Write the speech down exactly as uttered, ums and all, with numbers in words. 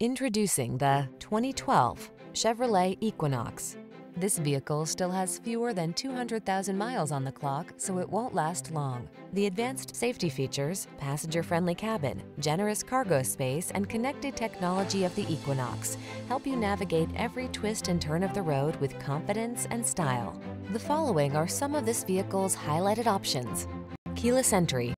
Introducing the twenty twelve Chevrolet Equinox. This vehicle still has fewer than two hundred thousand miles on the clock, so it won't last long. The advanced safety features, passenger-friendly cabin, generous cargo space, and connected technology of the Equinox help you navigate every twist and turn of the road with confidence and style. The following are some of this vehicle's highlighted options: keyless entry,